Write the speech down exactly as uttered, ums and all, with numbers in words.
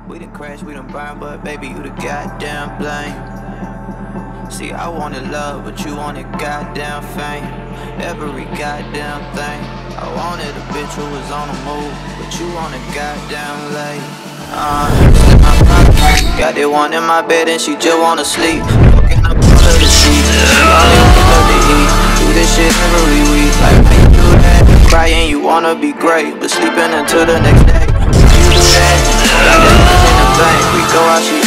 We done crashed, we done burned, but baby, you the goddamn blame. See, I wanted love, but you wanted goddamn fame. Every goddamn thing. I wanted a bitch who was on the move, but you wanted goddamn late. Uh, slip my pocket. Got that one in my bed and she just wanna sleep. Fucking up all of the sheets. She only love to eat. Do this shit every week. Like, how you do that? Crying, you wanna be great, but sleeping until the next day. How you do that? Got that bitch in the bank. We go out, she